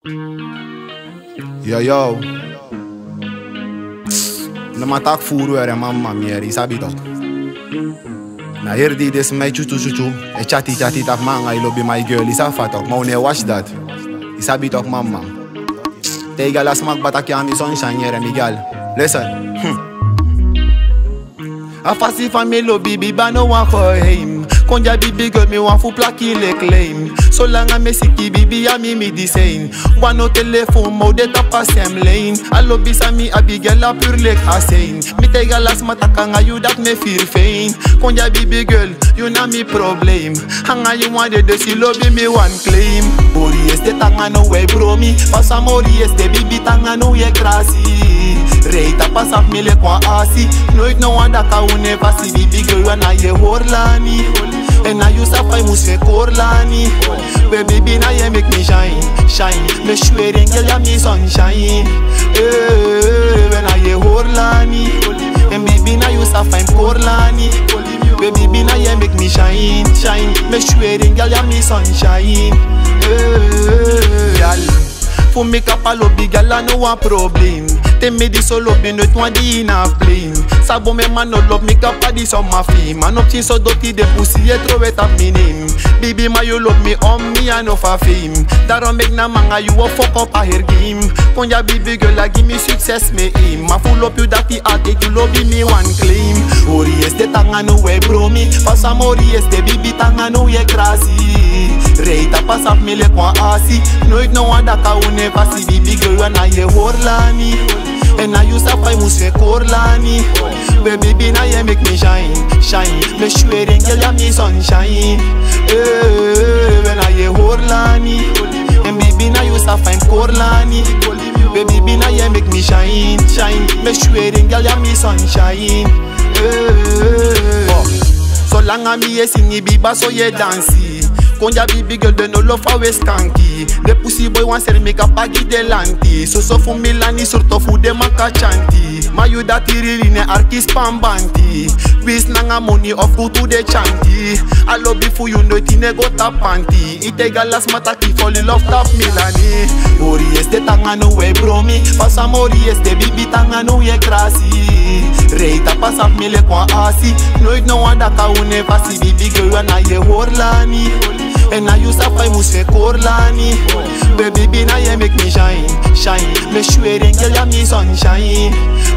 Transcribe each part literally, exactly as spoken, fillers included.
Yo yo. No me tak furu ere mamma mia, sabi toch? Na hier die des mij chuchu chuchu. E chati chati tak manga I lobby my girl, is afat toch? Maar wanneer watch that? Sabi toch mamma? Tega las mag batak ya mi sunshine here Miguel. Listen. Hm. A fasi fan me lobby biba no one for him. Konja bibi girl me want fu plaki le claim. So lang a me siki bibi a mi mi di sane. Wano telephone mo de tapa same lane. A lobby sa mi Abigail a pure lek asane. Mi tega las mataka nga you that me feel fain. Konja bibi girl, you na mi problem. Hanga you want de si lobby me one claim. Ori este tanga no way bro mi. Pasa mori este bibi tanga no ye krasi. Reita pasaf mi le kwa asi. Nooit no wanda ka une pasi bibi girl wana ye horlani. And I used to find muse korlani. Baby, baby, now you make me shine, shine. Me swearing, girl, you me sunshine. Eh, when I hear horlani. And baby, now you used to find korlani. Baby, baby, now you make me shine, shine. Me swearing, girl, you me sunshine. Eh, girl. For make up a lobby, girl, I no one problem. Te me di solo be no twan di ina flame. Sabo me man no love make up a di on my fame. Man up so dirty the pussy e throw it up me name. Baby ma you love me on me and of a fame. Daron make na manga you a fuck up a her game. Konja baby girl I give me success me aim. Ma full up you that the art you love me one claim. Ori este tanga no way bro me. Pasa mori este baby tanga no ye krasi. Reita pasa me le kwa asi. Nooit no wanda ka une pasi baby girl wana ye horlani. And I used to find muse korlani. Baby, baby, now you make me shine, shine. Me swearing, girl, you me sunshine. Eh, when I hear horlani. And baby, now you used to find korlani. Baby, baby, now you make me shine, shine. Me swearing, girl, you me sunshine. Eh, oh. So long as me sing biba so ye dancey. Konja bibi girl de no love always skanky. The pussy boy wants to make a pagi de lanti. So so for Milani surto fu de maka chanti. Ma you that really ne artist pambanti. Wis nanga money of go to the chanti. I love before you know tine go tap panty. Ite galas mataki fall in love tap Milani. Ori este tanga no way bro mi. Pasa mori este bibi tanga no ye krasi. Reita pasa mile kwa asi. Nooit no wanda ka une pasi bibi girl wana ye horlani. And I used to find muse korlani. Baby, baby, now you make me shine, shine. Me swearing, girl, you me sunshine.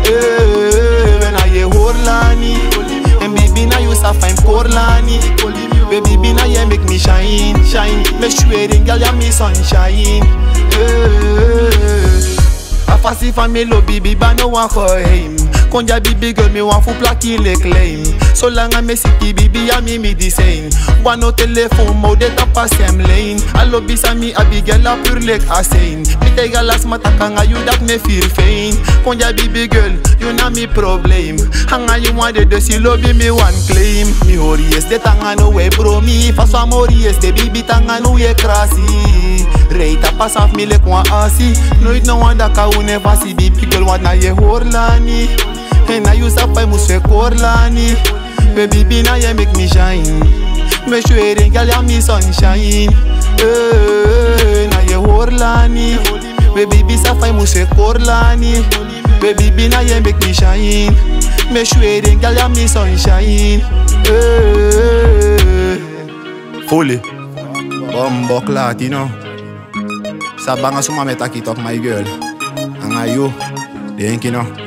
Eh, when I hear horlani. And baby, now you used to find korlani. Baby, baby, now you make me shine, shine. Me swearing, girl, you me sunshine. Eh, a fasi fan me lobby, biba no one for him. Konja bibi girl me want fu plaki le claim. So long as me siki bibi a mi mi di sane. Wano telephone mo de tapa same lane. A lobby sa mi Abigail a pure lek asane. Mi tega las mataka nga you that me feel fain. Konja bibi girl, you na mi problem. Hanga you want de si lobby me one claim. Mi hori este tanga no way bro mi. Faswa mori este bibi tanga no ye krasi. Reita pasaf mi le kwa asi. Nooit no wanda ka une vasi bibi girl wana ye horlani. And I used to find muse korlani. Baby, baby, now you make me shine. Me swearing, girl, you me sunshine. Eh, now you horlani. Baby, baby, sa find muse korlani. Baby, baby, now you make me shine. Me swearing, girl, you me sunshine. Eh, fully. Bombo clat, you know. Sabanga suma meta kit of my girl. And I you, thank you know.